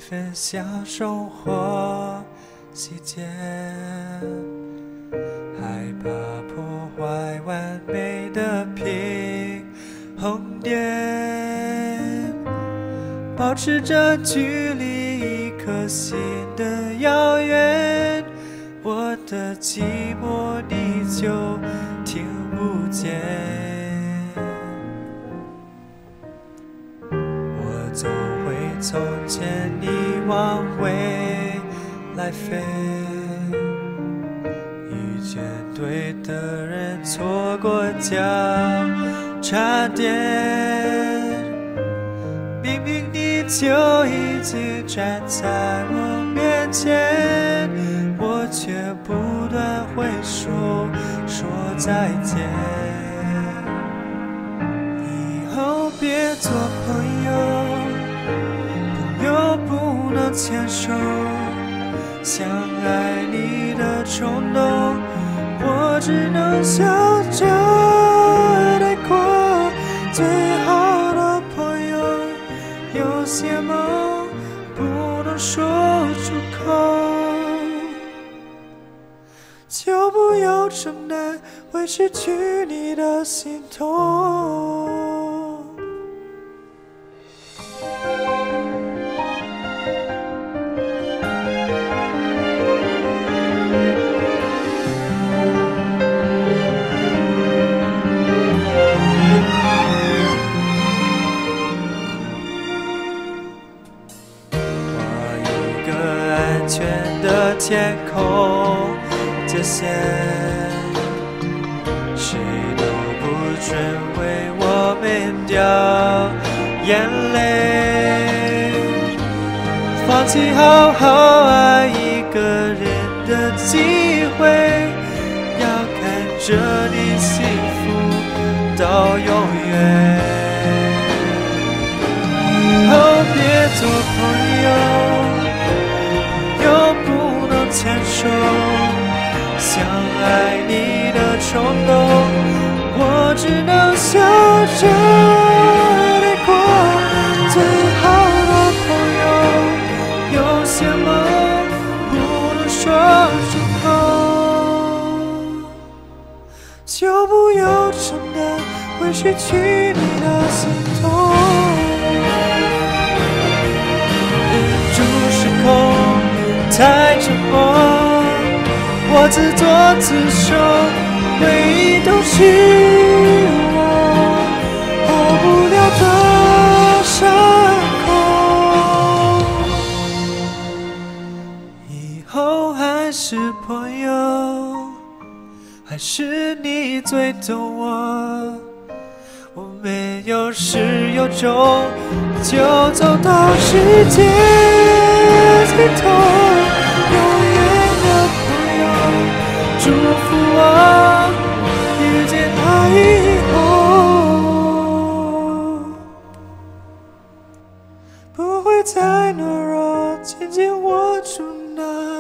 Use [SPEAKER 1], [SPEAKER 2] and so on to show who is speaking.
[SPEAKER 1] 分享生活细节，害怕破坏完美的平衡点，保持着距离一颗心的遥远，我的寂寞你就听不见。我走回从前，你往未来飞，遇见对的人，错过交叉点，明明你就已经站在我面前，我却不断挥手说再见。以后别做朋友，朋友不能牵手，想爱你的冲动，我只能笑着带过。最好的朋友，有些梦不能说出口，就不要承担会失去你的心痛。安全的天空界限，谁都不准为我们掉眼泪，放弃好好爱一个人的机会，要看着你幸福到永远。以后别做朋友，又不能牵手，想爱你的冲动，我只能笑着带过。最好的朋友，有些梦不能说出口，就不要承担会失去你的心痛。忍住失控太折磨，我自作自受，回忆都是我熬不了的伤口。以后还是朋友，还是你最懂我，我们有始有终，就走到世界尽头。祝福我遇见他以后，不会再懦弱，紧紧握住那